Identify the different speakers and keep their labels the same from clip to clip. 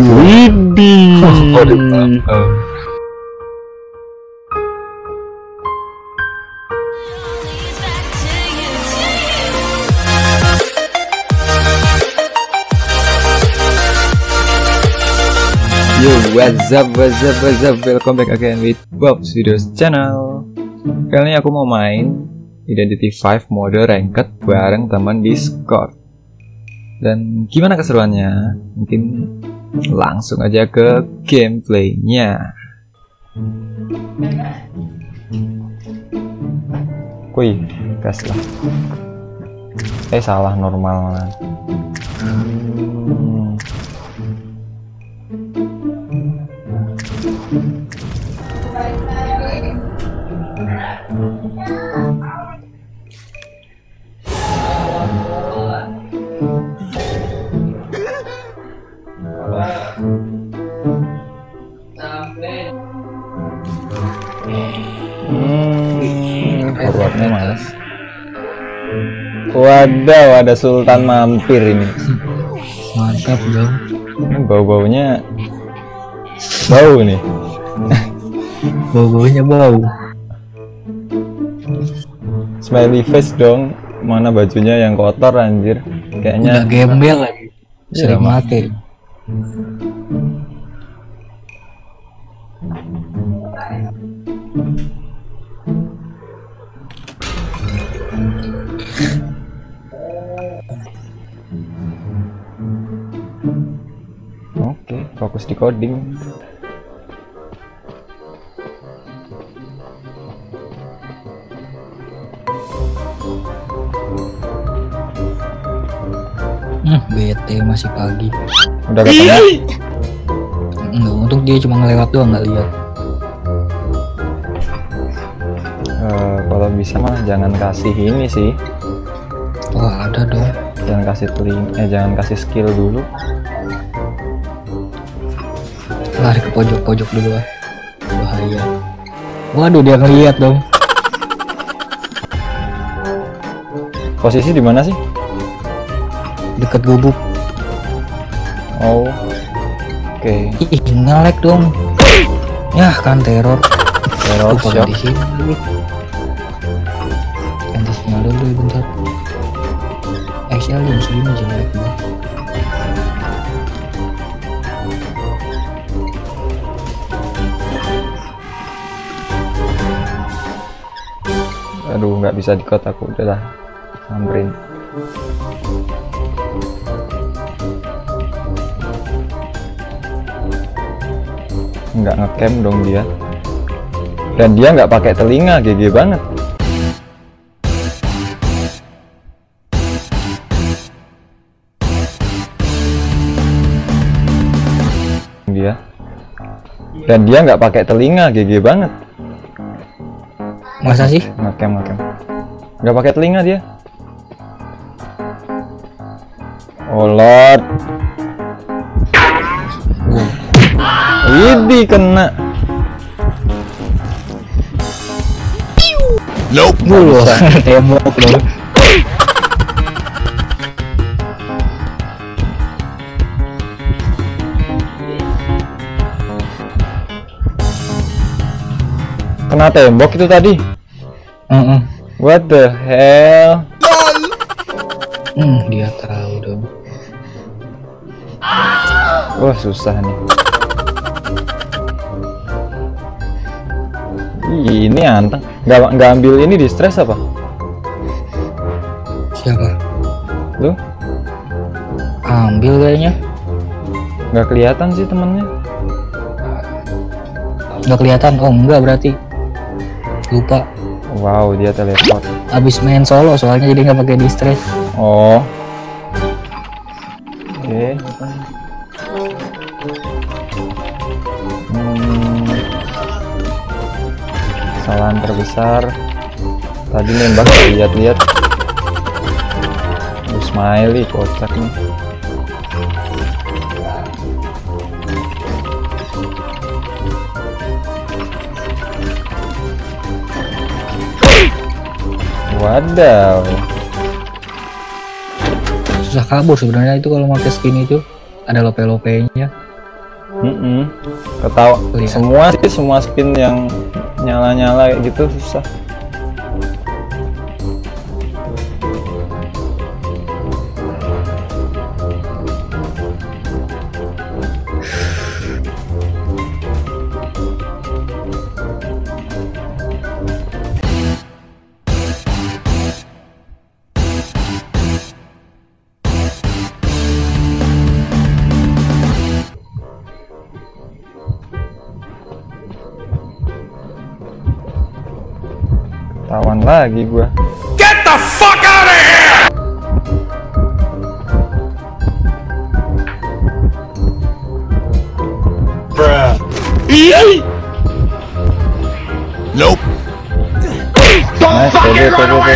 Speaker 1: Widih. Yo, what's up, welcome back again with Bob's Videos Channel. Kali ini aku mau main Identity 5 mode ranked bareng teman Discord. Dan gimana keseruannya? Mungkin langsung aja ke gameplaynya. Wih, gas lah. Salah normal. Forwardnya mas. Waduh, ada Sultan mampir ini.
Speaker 2: Mantap dong.
Speaker 1: Ini bau-baunya bau nih.
Speaker 2: Bau-baunya bau.
Speaker 1: Smiley face dong. Mana bajunya yang kotor anjir. Kayaknya
Speaker 2: udah gembel lagi. Sering mati.
Speaker 1: Oke, fokus di coding.
Speaker 2: BT masih pagi.
Speaker 1: Udah ketemu?
Speaker 2: Enggak, untuk dia cuma ngelewat doang, nggak lihat.
Speaker 1: Kalau bisa mah jangan kasih ini sih.
Speaker 2: Oh, ada dong.
Speaker 1: Jangan kasih jangan kasih skill dulu.
Speaker 2: Lari ke pojok-pojok dulu lah. Bahaya. Waduh, dia ngeliat dong.
Speaker 1: Posisi di mana sih?
Speaker 2: Dekat gubuk.
Speaker 1: Oh. Oke.
Speaker 2: Ih, nge-lag dong. Yah, kan teror
Speaker 1: Shock.
Speaker 2: di sini. Ganti sinyal dulu bentar. XL yang segini jelek banget.
Speaker 1: Aduh, nggak bisa di kotaku, udah lah. Samperin. Nggak ngecam dong dia. Dan dia nggak pakai telinga, GG banget. Dan dia nggak pakai telinga, GG banget.
Speaker 2: Masa sih?
Speaker 1: Ngecam. Nggak pakai telinga dia. Oh Lord. Widih, kena.
Speaker 2: Nope. Tembok loh.
Speaker 1: Kena tembok itu tadi. What the hell?
Speaker 2: Dia tahu dong.
Speaker 1: Wah, susah nih. Ini anteng. Nggak ambil ini di stress apa?
Speaker 2: Siapa?
Speaker 1: Lu?
Speaker 2: Ambil kayaknya.
Speaker 1: Nggak kelihatan sih temennya.
Speaker 2: Nggak kelihatan. Oh enggak, berarti lupa.
Speaker 1: Wow, dia teleport.
Speaker 2: Abis main solo soalnya, jadi nggak pakai di stress.
Speaker 1: Oh. Oke. Kesalahan terbesar tadi nembak, lihat-lihat. Smiley kocak nih. Wadaw.
Speaker 2: Susah kabur sebenarnya itu kalau pakai skin itu, ada lope-lopenya.
Speaker 1: Ketawa.
Speaker 2: Lihat.
Speaker 1: Semua skin yang nyala-nyala kayak gitu susah. Tawan lagi gua.
Speaker 3: Get the fuck out of here! Bruh. Nope.
Speaker 1: Nice, PB.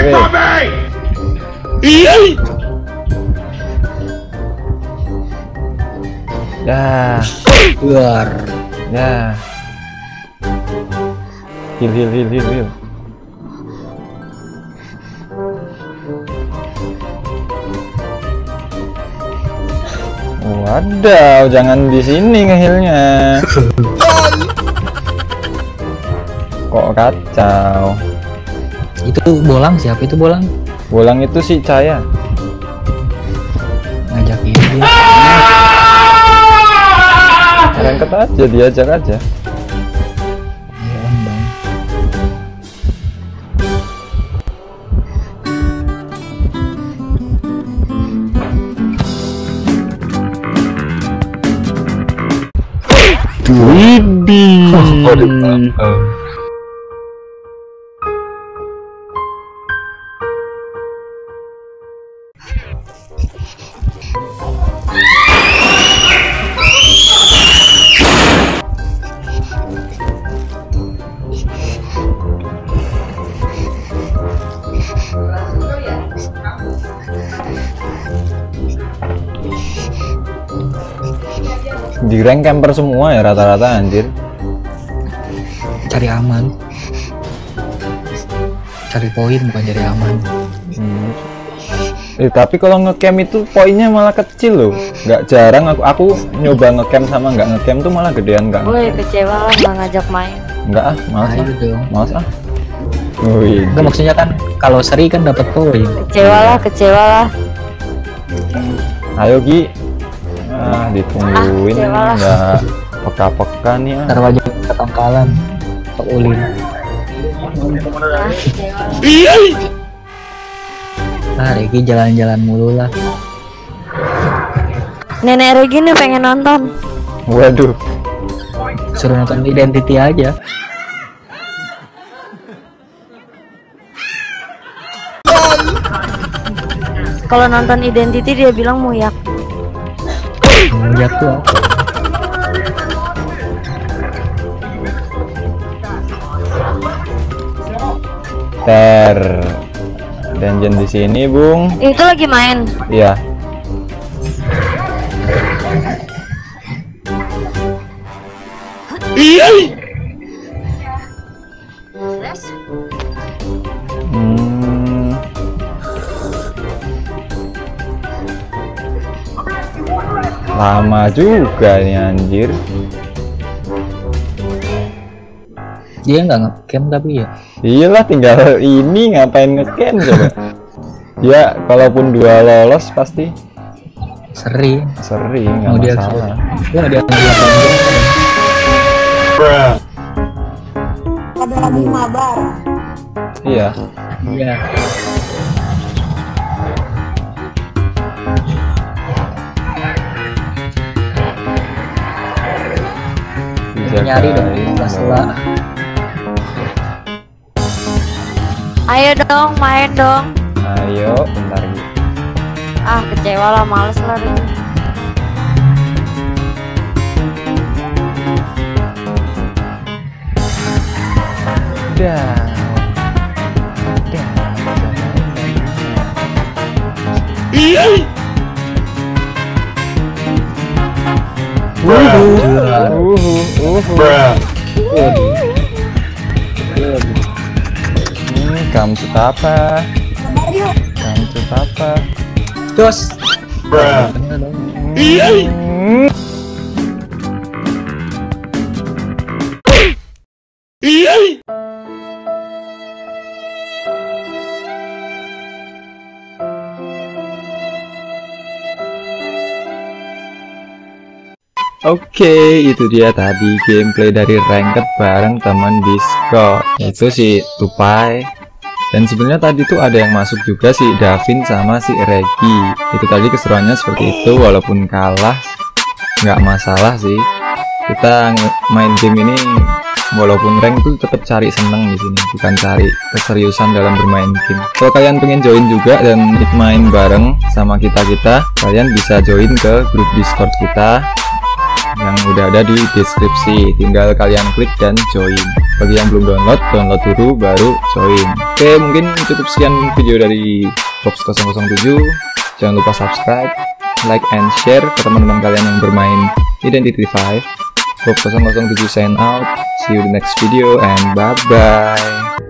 Speaker 1: Ya,
Speaker 2: Luar.
Speaker 1: ya. Heal. Wadaw, jangan di sini ngehilnya. Kok kacau.
Speaker 2: Itu bolang, siapa itu bolang?
Speaker 1: Bolang itu si Caya.
Speaker 2: Ngajakin dia.
Speaker 1: Rengket aja, diajak aja.
Speaker 2: Ya, Bang.
Speaker 1: Widih. Di rank camper semua ya rata-rata anjir.
Speaker 2: Cari aman. Cari poin bukan cari aman.
Speaker 1: Tapi kalau ngecamp itu poinnya malah kecil loh. Nggak jarang aku nyoba ngecamp sama nggak ngecamp tuh malah gedean nggak.
Speaker 4: Gue kecewa lah nggak ngajak main.
Speaker 1: Nggak malas
Speaker 2: Nah, itu dong.
Speaker 1: Malas Wih.
Speaker 2: Enggak, maksudnya kan kalau seri kan dapat poin.
Speaker 4: Kecewa lah.
Speaker 1: Ayo Gi. Ditungguin
Speaker 4: kecewa lah.
Speaker 1: nggak peka-peka nih.
Speaker 2: Ntar wajib ketangkalan. Pak Ulin. Regi jalan-jalan mulu lah.
Speaker 4: Nenek Regi nih pengen nonton.
Speaker 1: Waduh.
Speaker 2: Suruh nonton Identity aja.
Speaker 4: Kalau nonton Identity dia bilang muyak.
Speaker 2: Ngeliat tuh apa?
Speaker 1: Dungeon di sini, Bung.
Speaker 4: Itu lagi main.
Speaker 1: Iya. Lama juga nih anjir.
Speaker 2: Dia nggak ngecamp tapi ya.
Speaker 1: Iyalah tinggal ini ngapain ngecamp coba. Ya kalaupun 2 lolos pasti
Speaker 2: Seri.
Speaker 1: nggak
Speaker 2: dia
Speaker 1: masalah.
Speaker 2: Ya dia ngeliat
Speaker 3: Bruh.
Speaker 5: Ada lagi mabar.
Speaker 1: Iya.
Speaker 2: Iya. Nyari dong Tesla.
Speaker 4: Ayo dong, main dong.
Speaker 1: Ayo, bentar gitu.
Speaker 4: Kecewa lah, males lah.
Speaker 3: Bruh.
Speaker 1: Kamu apa?
Speaker 2: Jos.
Speaker 3: Bruh.
Speaker 1: Oke, itu dia tadi gameplay dari ranked bareng teman Discord. Itu si Tupai. Dan sebenarnya tadi tuh ada yang masuk juga si Davin sama si Regi. Itu tadi keseruannya seperti itu, walaupun kalah nggak masalah sih. Kita main game ini walaupun rank tuh tetap cari seneng di sini, bukan cari keseriusan dalam bermain game. Kalau kalian pengen join juga dan main bareng sama kita, kalian bisa join ke grup Discord kita yang udah ada di deskripsi. Tinggal kalian klik dan join. Bagi yang belum download dulu baru join. Oke, mungkin cukup sekian video dari Box007. Jangan lupa subscribe, like and share ke teman-teman kalian yang bermain Identity V. Box007 sign out. See you in the next video and bye bye.